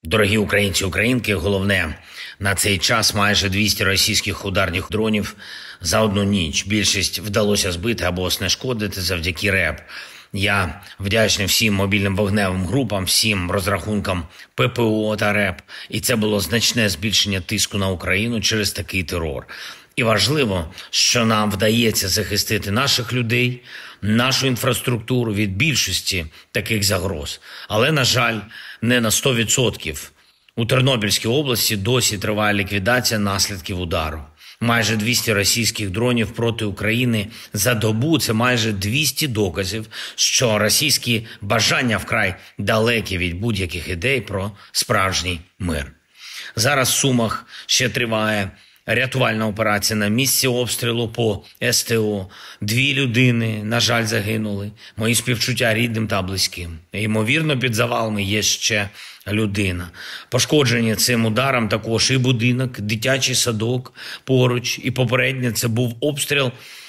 Дорогі українці і українки, головне, на цей час майже 200 російських ударних дронів за одну ніч. Більшість вдалося збити або знешкодити завдяки РЕБ. Я вдячний всім мобільним вогневим групам, всім розрахункам ППО та РЕБ. І це було значне збільшення тиску на Україну через такий терор. І важливо, що нам вдається захистити наших людей, нашу інфраструктуру від більшості таких загроз. Але, на жаль, не на 100%. У Тернопільській області досі триває ліквідація наслідків удару. Майже 200 російських дронів проти України за добу – це майже 200 доказів, що російські бажання вкрай далекі від будь-яких ідей про справжній мир. Зараз в Сумах ще триває рятувальна операція на місці обстрілу по СТО. 2 людини, на жаль, загинули. Мої співчуття рідним та близьким. Ймовірно, під завалами є ще людина. Пошкоджені цим ударом також і будинок, дитячий садок поруч. І попередньо це був обстріл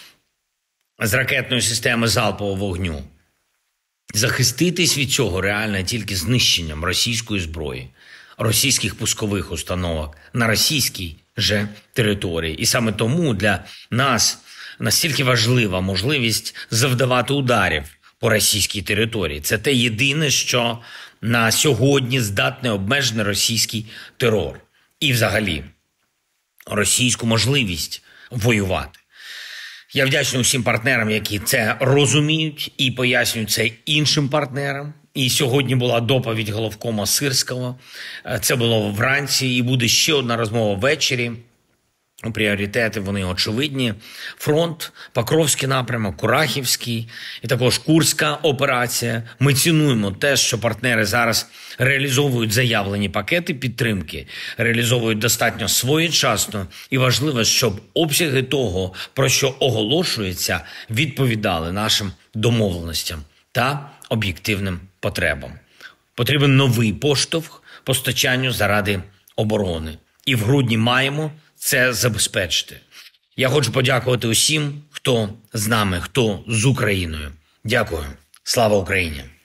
з ракетної системи залпового вогню. Захиститись від цього реально тільки знищенням російської зброї, російських пускових установок на російській же території. І саме тому для нас настільки важлива можливість завдавати ударів по російській території. Це те єдине, що на сьогодні здатний обмежений російський терор. І взагалі російську можливість воювати. Я вдячний усім партнерам, які це розуміють і пояснюють це іншим партнерам. І сьогодні була доповідь головкома Сирського. Це було вранці і буде ще одна розмова ввечері. Пріоритети, вони очевидні. Фронт, Покровський напрямок, Курахівський і також Курська операція. Ми цінуємо те, що партнери зараз реалізовують заявлені пакети підтримки, реалізовують достатньо своєчасно. І важливо, щоб обсяги того, про що оголошується, відповідали нашим домовленостям та об'єктивним потребам. Потрібен новий поштовх постачанню заради оборони. І в грудні маємо це забезпечити. Я хочу подякувати усім, хто з нами, хто з Україною. Дякую. Слава Україні!